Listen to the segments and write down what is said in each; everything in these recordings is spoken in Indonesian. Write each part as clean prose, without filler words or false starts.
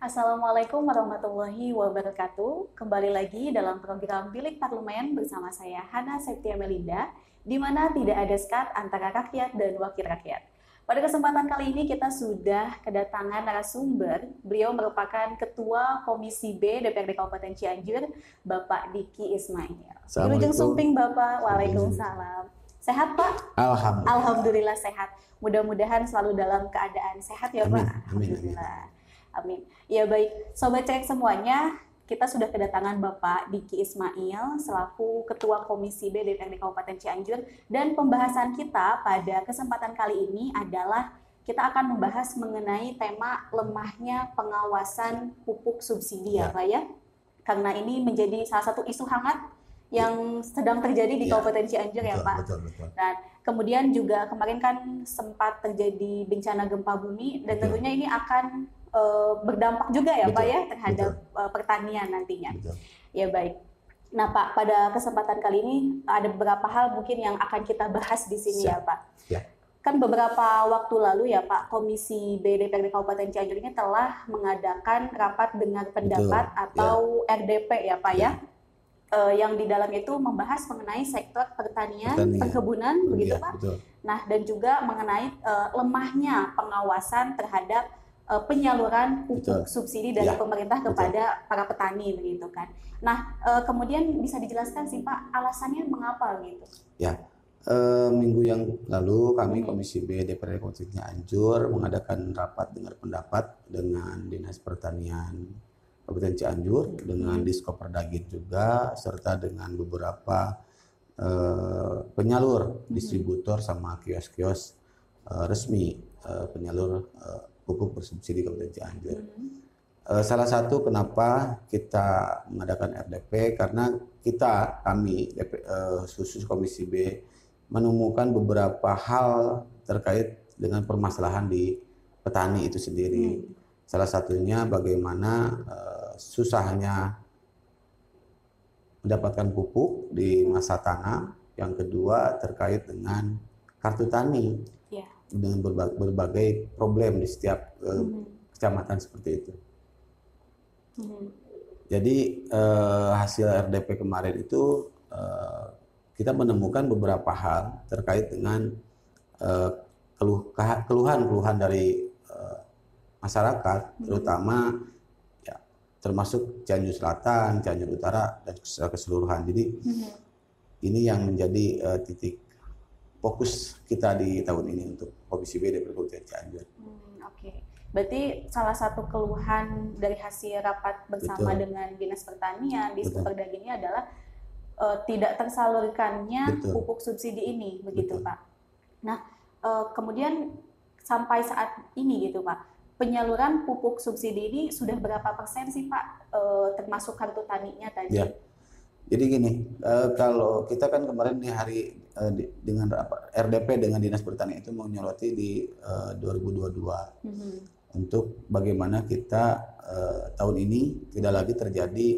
Assalamualaikum warahmatullahi wabarakatuh. Kembali lagi dalam program Bilik Parlemen bersama saya Hana Septia Melinda, di mana tidak ada sekat antara rakyat dan wakil rakyat. Pada kesempatan kali ini kita sudah kedatangan narasumber. Beliau merupakan Ketua Komisi B DPRD Kabupaten Cianjur, Bapak Diki Ismail. Di ujung sumping Bapak, waalaikumsalam. Sehat Pak? Alhamdulillah. Alhamdulillah sehat. Mudah-mudahan selalu dalam keadaan sehat ya Pak. Amin. Alhamdulillah. Amin. Ya baik, Sobat Cek semuanya, kita sudah kedatangan Bapak Diki Ismail selaku Ketua Komisi B DPRD Kabupaten Cianjur, dan pembahasan kita pada kesempatan kali ini adalah kita akan membahas mengenai tema lemahnya pengawasan pupuk subsidi ya Pak ya. Karena ini menjadi salah satu isu hangat yang sedang terjadi di Kabupaten Cianjur ya Pak. Betul. Dan kemudian juga kemarin kan sempat terjadi bencana gempa bumi, dan tentunya ini akan berdampak juga ya Pak ya terhadap pertanian nantinya. Ya baik. Nah Pak, pada kesempatan kali ini ada beberapa hal mungkin yang akan kita bahas di sini ya Pak. Ya. Kan beberapa waktu lalu ya Pak, Komisi B DPRD Kabupaten Cianjur ini telah mengadakan rapat dengar pendapat atau RDP ya Pak ya. Yang di dalam itu membahas mengenai sektor pertanian. Perkebunan, begitu Pak. Betul. Nah, dan juga mengenai lemahnya pengawasan terhadap penyaluran pupuk subsidi dari pemerintah kepada para petani begitu kan. Nah, kemudian bisa dijelaskan sih Pak alasannya mengapa gitu? Ya, minggu yang lalu kami Komisi B DPRD Kabupaten Cianjur mengadakan rapat dengar pendapat dengan Dinas Pertanian Kabupaten Cianjur, dengan Diskoperdagin juga, serta dengan beberapa penyalur, distributor sama kios-kios resmi penyalur pupuk bersubsidi Kabupaten Cianjur. Salah satu kenapa kita mengadakan RDP karena kami khusus Komisi B menemukan beberapa hal terkait dengan permasalahan di petani itu sendiri. Salah satunya bagaimana susahnya mendapatkan pupuk di masa tanam. Yang kedua terkait dengan kartu tani. Dengan berbagai problem di setiap kecamatan seperti itu. Jadi hasil RDP kemarin itu kita menemukan beberapa hal terkait dengan keluhan dari masyarakat, terutama ya, termasuk Cianjur Selatan, Cianjur Utara, dan secara keseluruhan. Jadi ini yang menjadi titik fokus kita di tahun ini untuk Komisi B DPRD Kabupaten Cianjur. Oke. Berarti salah satu keluhan dari hasil rapat bersama dengan Dinas Pertanian, Diskoperdagin ini adalah tidak tersalurkannya pupuk subsidi ini, begitu Pak. Nah, kemudian sampai saat ini gitu Pak, penyaluran pupuk subsidi ini sudah berapa persen sih Pak, termasuk kartu taninya tadi? Ya. Jadi gini, kalau kita kan kemarin di hari dengan RDP dengan Dinas Pertanian itu menyoroti di 2022 untuk bagaimana kita tahun ini tidak lagi terjadi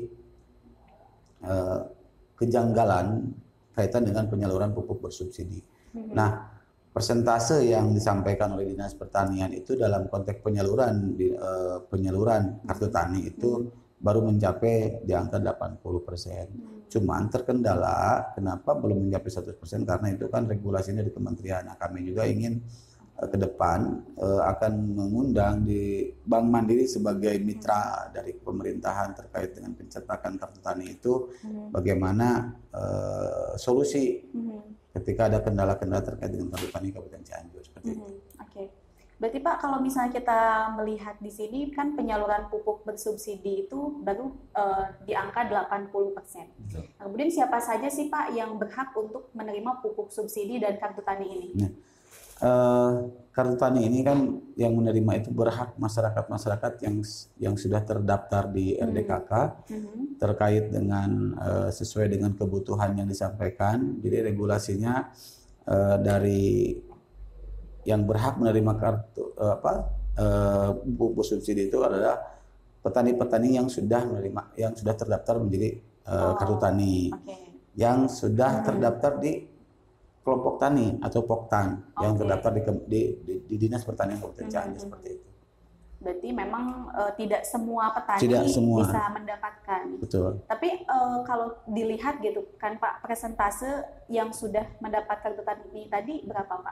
kejanggalan kaitan dengan penyaluran pupuk bersubsidi. Nah, persentase yang disampaikan oleh Dinas Pertanian itu dalam konteks penyaluran kartu tani itu baru mencapai di angka 80%. Cuman terkendala kenapa belum mencapai 100% karena itu kan regulasinya di kementerian. Nah, kami juga ingin ke depan akan mengundang di Bank Mandiri sebagai mitra dari pemerintahan terkait dengan pencetakan kartu tani itu bagaimana solusi ketika ada kendala-kendala terkait dengan kartu tani Kabupaten Cianjur seperti itu. Oke. Berarti Pak, kalau misalnya kita melihat di sini kan penyaluran pupuk bersubsidi itu baru di angka 80%. Nah, kemudian siapa saja sih Pak yang berhak untuk menerima pupuk subsidi dan kartu tani ini? Kartu tani ini kan yang menerima itu berhak masyarakat yang sudah terdaftar di RDKK terkait dengan sesuai dengan kebutuhan yang disampaikan. Jadi regulasinya dari yang berhak menerima kartu pupuk subsidi itu adalah petani-petani yang sudah terdaftar menjadi kartu tani, yang sudah terdaftar di kelompok tani atau Poktan yang terdaftar di Dinas Pertanian Kabupaten Cianjur seperti itu. Berarti memang tidak semua petani Tidak semua. bisa mendapatkan. Betul. Tapi kalau dilihat gitu kan Pak, persentase yang sudah mendapat kartu tani tadi berapa Pak?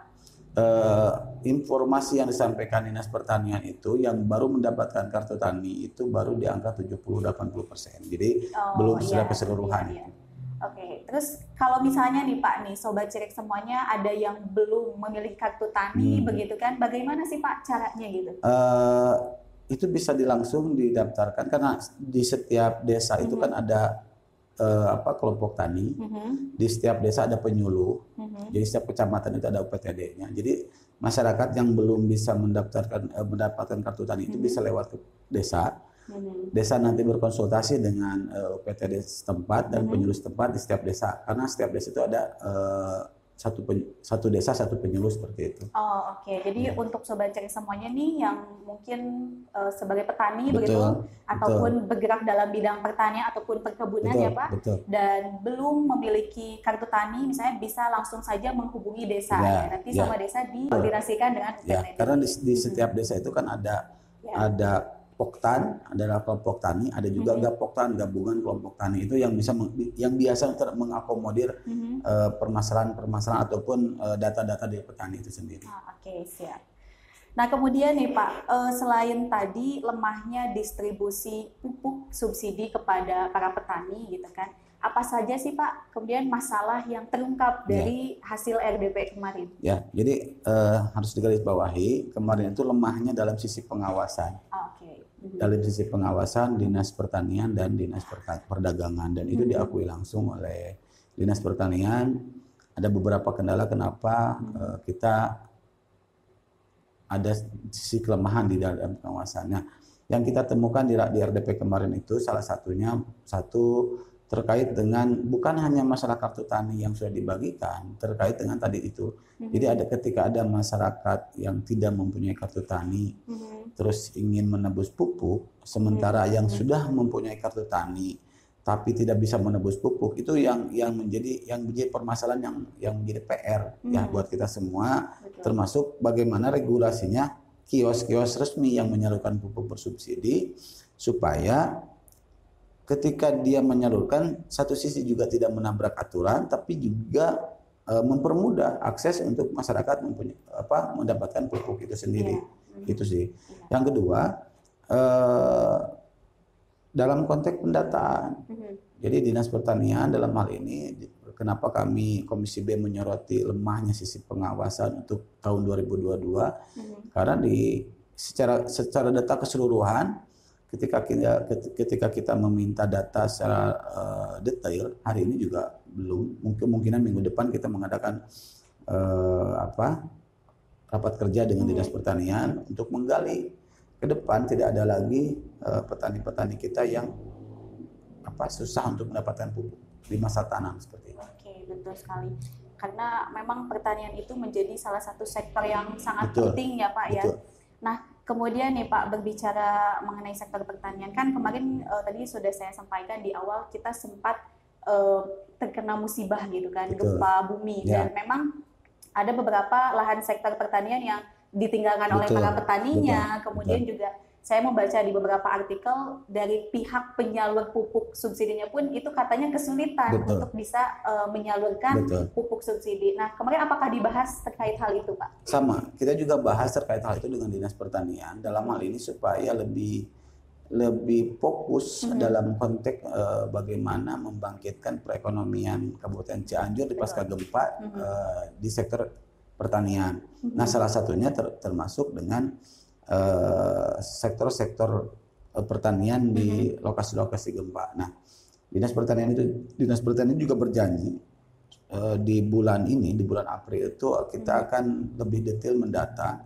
Informasi yang disampaikan Dinas Pertanian itu yang baru mendapatkan kartu tani itu baru di angka 70-80%. Jadi belum secara keseluruhan. Iya. Oke, terus kalau misalnya nih Pak nih, Sobat Cirek semuanya ada yang belum memiliki kartu tani begitu kan, bagaimana sih Pak caranya gitu? Itu bisa langsung didaftarkan karena di setiap desa itu kan ada kelompok tani. Di setiap desa ada penyuluh. Jadi setiap kecamatan itu ada UPTD-nya. Jadi masyarakat yang belum bisa mendapatkan kartu tani itu bisa lewat ke desa. Desa nanti berkonsultasi dengan UPTD setempat dan penyuluh setempat di setiap desa. Karena setiap desa itu ada satu desa satu penyuluh seperti itu. Oh oke. Jadi untuk Sobat Cirek semuanya nih yang mungkin sebagai petani Betul, begitu ataupun bergerak dalam bidang pertanian ataupun perkebunan ya Pak, dan belum memiliki kartu tani misalnya bisa langsung saja menghubungi desa ya. Nanti sama desa dikoordinasikan dengan UPTD. Karena di setiap desa itu kan ada Poktan, ada kelompok tani, ada juga Gapoktan, gabungan kelompok tani itu yang biasa mengakomodir permasalahan-permasalahan ataupun data-data dari petani itu sendiri. Oke, siap. Nah kemudian nih Pak, selain tadi lemahnya distribusi pupuk subsidi kepada para petani gitu kan, apa saja sih Pak kemudian masalah yang terungkap dari hasil RDP kemarin? Ya, jadi harus digarisbawahi kemarin itu lemahnya dalam sisi pengawasan. Dalam sisi pengawasan Dinas Pertanian dan Dinas Perdagangan, dan itu diakui langsung oleh Dinas Pertanian. Ada beberapa kendala kenapa kita ada sisi kelemahan di dalam pengawasannya. Yang kita temukan di RDP kemarin itu salah satunya terkait dengan bukan hanya masalah kartu tani yang sudah dibagikan, terkait dengan tadi itu. Jadi ketika ada masyarakat yang tidak mempunyai kartu tani, terus ingin menebus pupuk, sementara yang sudah mempunyai kartu tani tapi tidak bisa menebus pupuk, itu yang menjadi permasalahan yang menjadi PR ya buat kita semua. Termasuk bagaimana regulasinya kios-kios resmi yang menyalurkan pupuk bersubsidi supaya ketika dia menyalurkan, satu sisi juga tidak menabrak aturan, tapi juga mempermudah akses untuk masyarakat mendapatkan pupuk itu sendiri. Itu sih. Yang kedua, dalam konteks pendataan. Jadi Dinas Pertanian dalam hal ini, kenapa kami Komisi B menyoroti lemahnya sisi pengawasan untuk tahun 2022? Karena secara data keseluruhan, ketika kita meminta data secara detail, hari ini juga belum, kemungkinan minggu depan kita mengadakan rapat kerja dengan Dinas Pertanian untuk menggali ke depan tidak ada lagi petani-petani kita yang susah untuk mendapatkan pupuk di masa tanam seperti itu. Oke, betul sekali. Karena memang pertanian itu menjadi salah satu sektor yang sangat penting ya Pak ya. Nah, kemudian nih Pak, berbicara mengenai sektor pertanian, kan kemarin tadi sudah saya sampaikan di awal kita sempat terkena musibah gitu kan, gempa bumi, dan memang ada beberapa lahan sektor pertanian yang ditinggalkan oleh para petaninya. Kemudian juga saya membaca di beberapa artikel dari pihak penyalur pupuk subsidinya pun itu katanya kesulitan untuk bisa menyalurkan pupuk subsidi. Nah, kemarin apakah dibahas terkait hal itu, Pak? Sama, kita juga bahas terkait hal itu dengan Dinas Pertanian dalam hal ini supaya lebih fokus dalam konteks bagaimana membangkitkan perekonomian Kabupaten Cianjur di pasca gempa di sektor pertanian. Nah, salah satunya termasuk dengan sektor-sektor pertanian di lokasi-lokasi gempa. Nah, Dinas Pertanian juga berjanji di bulan April itu kita akan lebih detail mendata,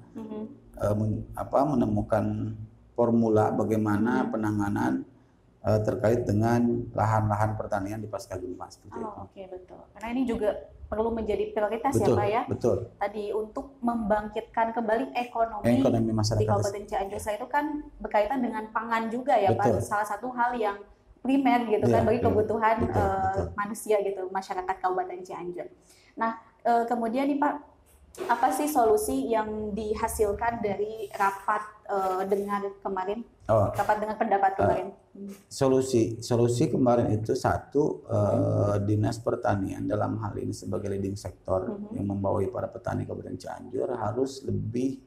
menemukan formula bagaimana penanganan terkait dengan lahan-lahan pertanian di pasca gempa seperti itu. Oke, betul. Karena ini juga perlu menjadi prioritas ya Pak ya. Betul. Tadi untuk membangkitkan kembali ekonomi masyarakat di Kabupaten Cianjur itu kan berkaitan dengan pangan juga ya Pak. Salah satu hal yang primer gitu kan bagi kebutuhan manusia gitu, masyarakat Kabupaten Cianjur. Nah, kemudian nih Pak, apa sih solusi yang dihasilkan dari rapat dengar kemarin, Oh, rapat dengar pendapat kemarin. solusi kemarin itu satu, Dinas Pertanian dalam hal ini sebagai leading sektor yang membawahi para petani Kabupaten Cianjur harus lebih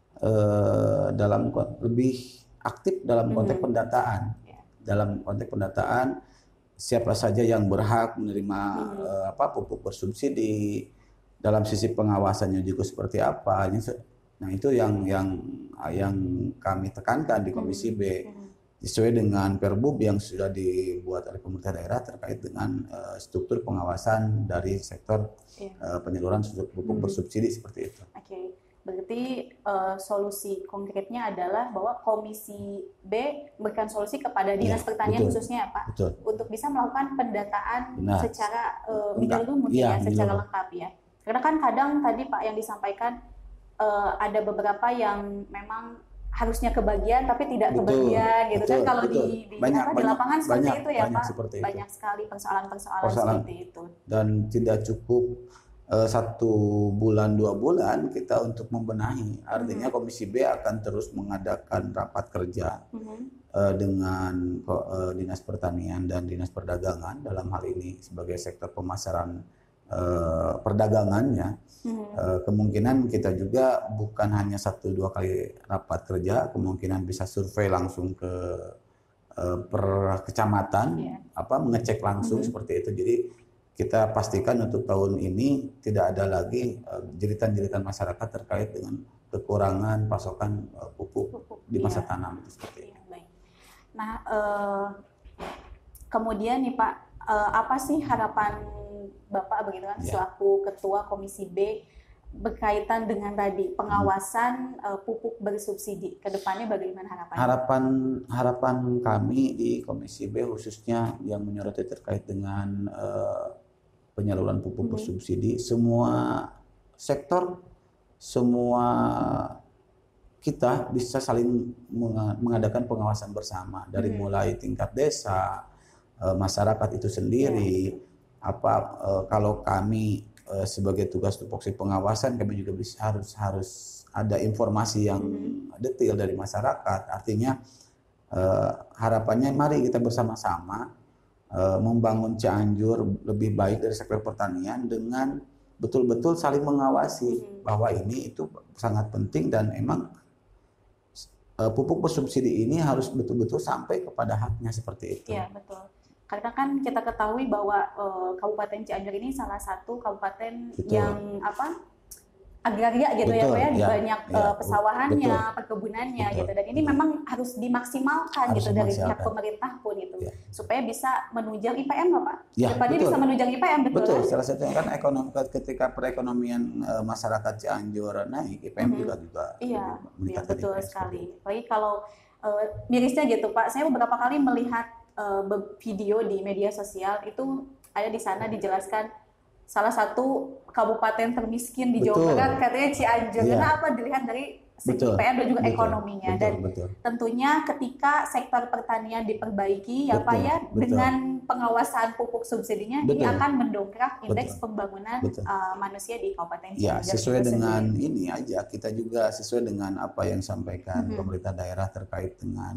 lebih aktif dalam konteks pendataan. Dalam konteks pendataan siapa saja yang berhak menerima pupuk bersubsidi, dalam sisi pengawasannya juga seperti apa. Nah itu yang kami tekankan di Komisi B sesuai dengan Perbub yang sudah dibuat oleh pemerintah daerah terkait dengan struktur pengawasan dari sektor penyaluran pupuk bersubsidi seperti itu. Oke. Berarti solusi konkretnya adalah bahwa Komisi B memberikan solusi kepada Dinas Pertanian khususnya ya Pak, untuk bisa melakukan pendataan secara menyeluruh mungkin secara lengkap ya. Karena kan kadang tadi Pak yang disampaikan ada beberapa yang memang harusnya kebagian tapi tidak kebagian gitu kan, kalau di lapangan seperti itu ya Pak, banyak sekali persoalan-persoalan seperti itu. Dan tidak cukup 1 bulan 2 bulan kita untuk membenahi. Artinya Komisi B akan terus mengadakan rapat kerja dengan Dinas Pertanian dan Dinas Perdagangan dalam hal ini sebagai sektor pemasaran perdagangannya. Kemungkinan kita juga bukan hanya 1-2 kali rapat kerja, kemungkinan bisa survei langsung ke per kecamatan, mengecek langsung seperti itu. Jadi kita pastikan untuk tahun ini tidak ada lagi jeritan-jeritan masyarakat terkait dengan kekurangan pasokan pupuk di masa tanam seperti itu. Nah, kemudian nih Pak, apa sih harapan Bapak begitu kan selaku Ketua Komisi B berkaitan dengan tadi pengawasan pupuk bersubsidi ke depannya, bagaimana harapannya? Harapan kami di Komisi B khususnya yang menyoroti terkait dengan penyaluran pupuk bersubsidi, semua sektor, semua kita bisa saling mengadakan pengawasan bersama dari mulai tingkat desa, masyarakat itu sendiri. Kalau kami sebagai tugas tupoksi pengawasan, kami juga harus ada informasi yang detail dari masyarakat. Artinya harapannya mari kita bersama-sama membangun Cianjur lebih baik dari sektor pertanian dengan betul-betul saling mengawasi bahwa ini itu sangat penting dan emang pupuk bersubsidi ini harus betul-betul sampai kepada haknya seperti itu. Iya, betul. Karena kan kita ketahui bahwa Kabupaten Cianjur ini salah satu kabupaten yang agraria gitu ya Pak ya, banyak pesawahannya, perkebunannya gitu, dan ini memang harus dimaksimalkan gitu dari pihak pemerintah pun itu supaya bisa menunjang IPM Pak. Depannya bisa menunjang IPM, betul. Salah satunya kan ketika perekonomian masyarakat Cianjur naik, IPM juga meningkat. Betul sekali. Apalagi kalau mirisnya gitu Pak, saya beberapa kali melihat video di media sosial itu ada di sana dijelaskan salah satu kabupaten termiskin di Jawa Barat katanya Cianjur. Karena dilihat dari segi IPM dan juga ekonominya. Tentunya ketika sektor pertanian diperbaiki Pak ya, dengan pengawasan pupuk subsidinya, ini akan mendongkrak indeks pembangunan manusia di Kabupaten Cianjur. Sesuai dengan ini aja, kita juga sesuai dengan apa yang disampaikan pemerintah daerah terkait dengan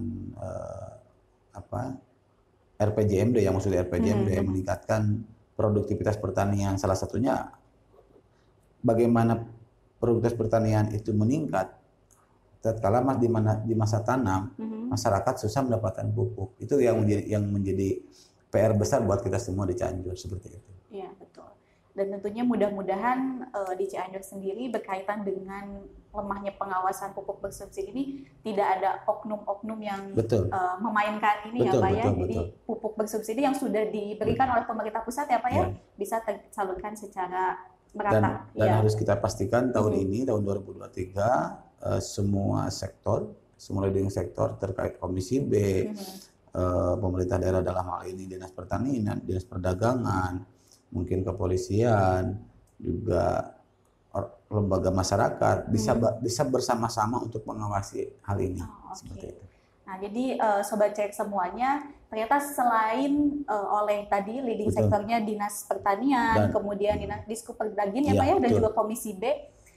RPJMD, yang maksudnya RPJMD meningkatkan produktivitas pertanian. Salah satunya bagaimana produktivitas pertanian itu meningkat tatkala di masa tanam masyarakat susah mendapatkan pupuk. Itu yang menjadi PR besar buat kita semua di Cianjur seperti itu. Iya, betul. Dan tentunya mudah-mudahan di Cianjur sendiri berkaitan dengan lemahnya pengawasan pupuk bersubsidi ini tidak ada oknum-oknum yang memainkan ini ya Pak ya. Jadi pupuk bersubsidi yang sudah diberikan oleh pemerintah pusat ya Pak ya, bisa tersalurkan secara merata. Dan harus kita pastikan tahun ini, tahun 2023, semua sektor, semua leading sektor terkait Komisi B, pemerintah daerah dalam hal ini Dinas Pertanian, Dinas Perdagangan, mungkin kepolisian, juga lembaga masyarakat bisa bersama-sama untuk mengawasi hal ini seperti itu. Nah, jadi sobat cek semuanya, ternyata selain oleh tadi leading sektornya Dinas Pertanian, kemudian Dinas Diskuperdakin ya Pak ya, dan juga Komisi B,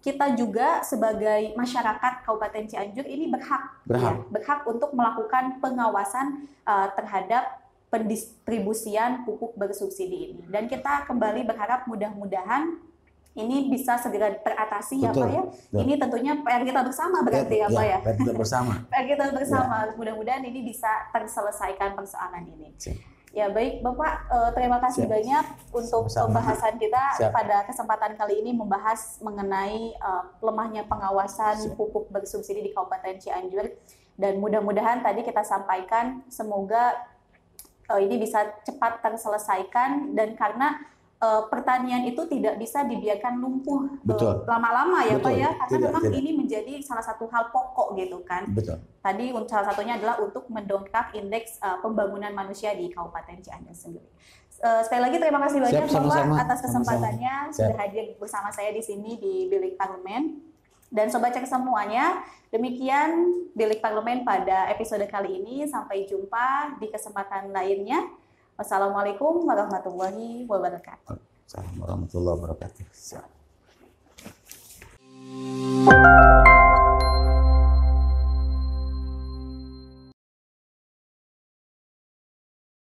kita juga sebagai masyarakat Kabupaten Cianjur ini berhak untuk melakukan pengawasan terhadap pendistribusian pupuk bersubsidi ini. Dan kita kembali berharap mudah-mudahan ini bisa segera teratasi ya Pak ya. Betul. Ini tentunya PR kita bersama berarti ya Pak ya. PR kita bersama. PR kita bersama. Mudah-mudahan ini bisa terselesaikan persoalan ini. Ya baik Bapak, terima kasih banyak untuk pembahasan kita pada kesempatan kali ini membahas mengenai lemahnya pengawasan pupuk bersubsidi di Kabupaten Cianjur. Dan mudah-mudahan tadi kita sampaikan semoga ini bisa cepat terselesaikan, dan karena pertanian itu tidak bisa dibiarkan lumpuh lama-lama ya Pak ya, karena memang ini menjadi salah satu hal pokok gitu kan. Betul. Tadi salah satunya adalah untuk mendongkrak indeks pembangunan manusia di Kabupaten Cianjur sendiri. Sekali lagi terima kasih banyak Bapak atas kesempatannya sudah hadir bersama saya di sini di Bilik Parlemen. Dan Sobat Cek semuanya, demikian Bilik Parlemen pada episode kali ini. Sampai jumpa di kesempatan lainnya. Wassalamualaikum warahmatullahi wabarakatuh. Assalamualaikum warahmatullahi wabarakatuh.